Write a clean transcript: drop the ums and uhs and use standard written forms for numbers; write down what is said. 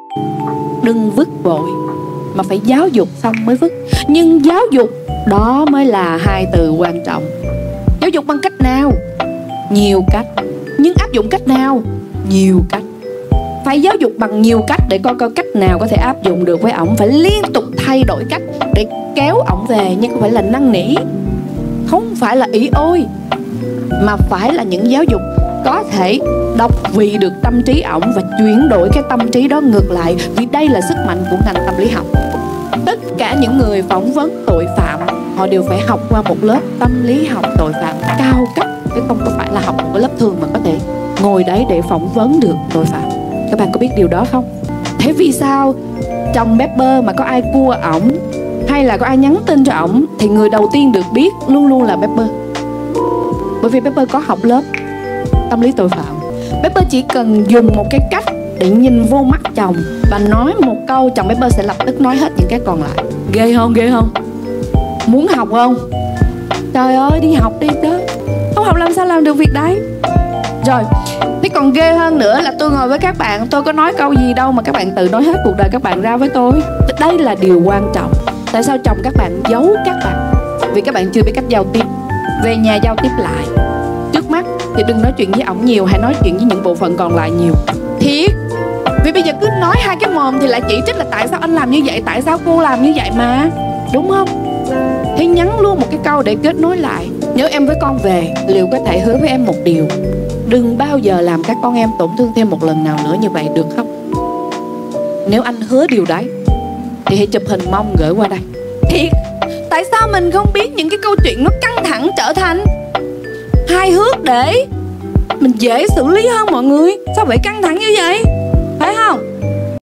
Đừng vứt vội, mà phải giáo dục xong mới vứt. Nhưng giáo dục đó mới là hai từ quan trọng. Giáo dục bằng cách nào? Nhiều cách. Nhưng áp dụng cách nào? Nhiều cách. Phải giáo dục bằng nhiều cách để coi cách nào có thể áp dụng được với ổng. Phải liên tục thay đổi cách để kéo ổng về, nhưng không phải là năn nỉ, không phải là ỷ ôi, mà phải là những giáo dục có thể đọc vị được tâm trí ổng và chuyển đổi cái tâm trí đó ngược lại. Vì đây là sức mạnh của ngành tâm lý học. Tất cả những người phỏng vấn tội phạm, họ đều phải học qua một lớp tâm lý học tội phạm cao cấp, chứ không có phải là học một cái lớp thường mà có thể ngồi đấy để phỏng vấn được tội phạm. Các bạn có biết điều đó không? Thế vì sao chồng Pepper mà có ai cua ổng hay là có ai nhắn tin cho ổng thì người đầu tiên được biết luôn luôn là Pepper? Bởi vì Pepper có học lớp tâm lý tội phạm. Pepper chỉ cần dùng một cái cách để nhìn vô mắt chồng và nói một câu, chồng Pepper sẽ lập tức nói hết những cái còn lại. Ghê không? Ghê không? Muốn học không? Trời ơi, đi học đi chứ. Không học làm sao làm được việc đấy. Rồi, thế còn ghê hơn nữa là tôi ngồi với các bạn, tôi có nói câu gì đâu mà các bạn tự nói hết cuộc đời các bạn ra với tôi. Đây là điều quan trọng. Tại sao chồng các bạn giấu các bạn? Vì các bạn chưa biết cách giao tiếp. Về nhà giao tiếp lại. Trước mắt thì đừng nói chuyện với ổng nhiều, hãy nói chuyện với những bộ phận còn lại nhiều. Thiệt. Vì bây giờ cứ nói hai cái mồm thì lại chỉ trích là tại sao anh làm như vậy, tại sao cô làm như vậy mà. Đúng không? Thế nhắn luôn một cái câu để kết nối lại. Nhớ em với con về, liệu có thể hứa với em một điều, đừng bao giờ làm các con em tổn thương thêm một lần nào nữa như vậy, được không? Nếu anh hứa điều đấy thì hãy chụp hình mông gửi qua đây. Thiệt. Tại sao mình không biết những cái câu chuyện nó căng thẳng trở thành hài hước để mình dễ xử lý hơn mọi người? Sao vậy, căng thẳng như vậy?